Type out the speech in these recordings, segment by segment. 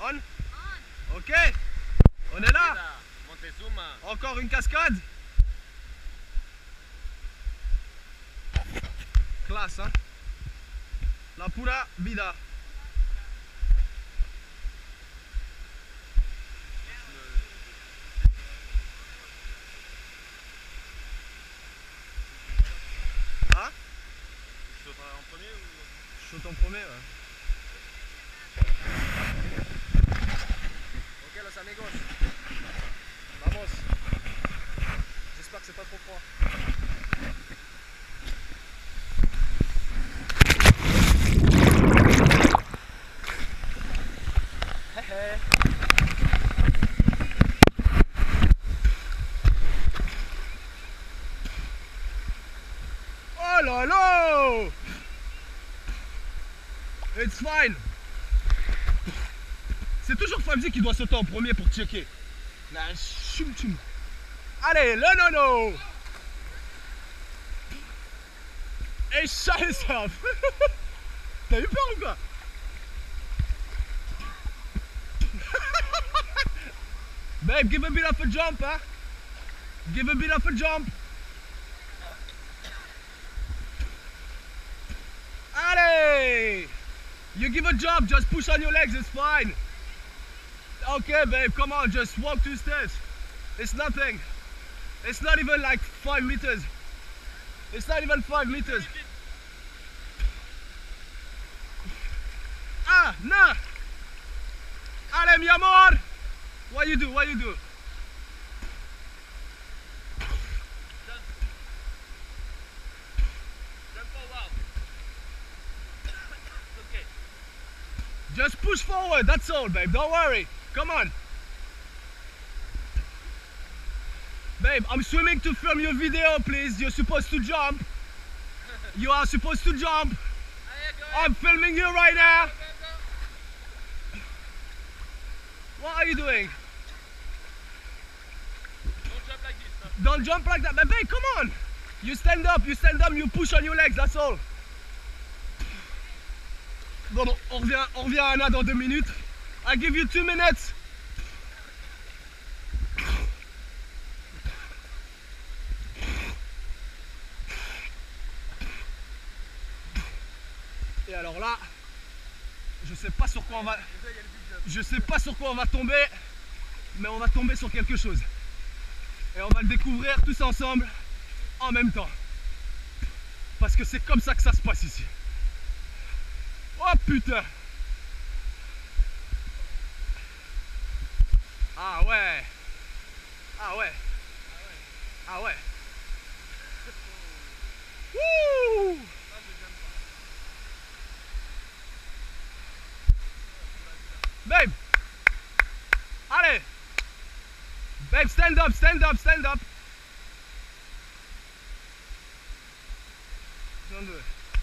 On? Ok. On est là. Encore une cascade. Classe, hein. La pura vida. Ah? Tu sautes en premier ou... Je saute en premier, ouais. Ok, los amigos. Vamos. J'espère que c'est pas trop froid. Oh là là! It's fine. C'est toujours Famzi qui doit sauter en premier pour checker. La chum chum. Allez, le nono. Et scheiße. T'as eu peur ou quoi? Babe, give a bit of a jump, hein? Give a bit of a jump. Allez! You give a jump, just push on your legs, it's fine. Okay, babe, come on, just walk 2 steps. It's nothing. It's not even like 5 meters. It's not even 5 meters. Ah, nah. Allez, mi amor. What you do? What you do? Just push forward, that's all, babe. Don't worry. Come on. Babe, I'm swimming to film your video, please. You're supposed to jump. You are supposed to jump. I'm filming you right now. What are you doing? Don't jump like this. No? Don't jump like that. But babe, come on. You stand up, you push on your legs, that's all. Bon, on revient à Anna dans 2 minutes. I give you 2 minutes. Et alors là, je sais pas sur quoi on va tomber, mais on va tomber sur quelque chose. Et on va le découvrir tous ensemble en même temps. Parce que c'est comme ça que ça se passe ici. Oh putain! Ah ouais! Ah ouais! Ah ouais! Wouh! Babe! Allez! Babe, stand up, stand up, stand up! Don't do it.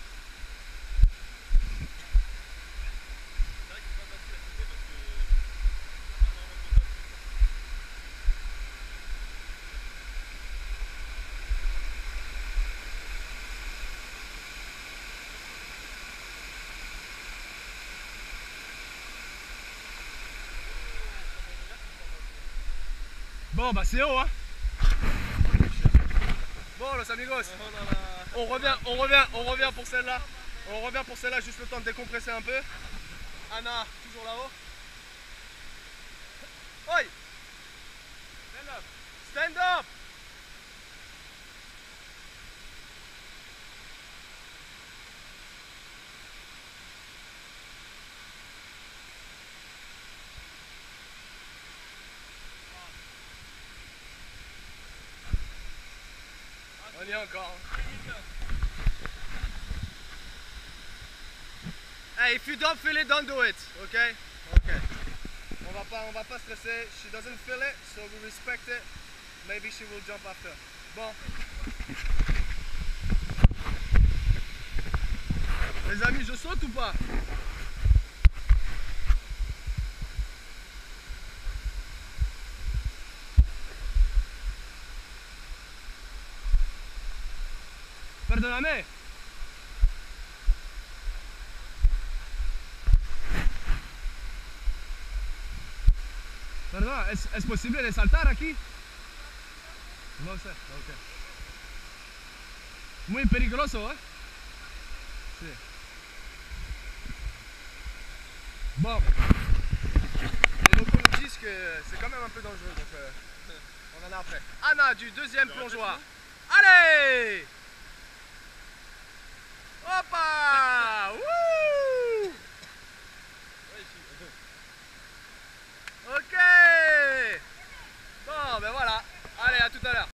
Bon bah c'est haut hein. Bon los amigos, on revient pour celle-là. On revient pour celle-là, juste le temps de décompresser un peu. Anna, toujours là-haut. Oi! Stand up! Stand up! On y est encore. Hey, if you don't feel it, don't do it, okay? Okay. On va pas stresser. She doesn't feel it, so we respect it. Maybe she will jump after. Bon. Les amis, je saute ou pas? Perdóname. Perdón, ¿es posible de saltar aquí? No sé, ok. Muy peligroso, ¿eh? Sí. Bon. Et donc on nous dit que c'est quand même un peu dangereux, donc on en a après. Anna du deuxième plongeoir. Allez! Hoppa!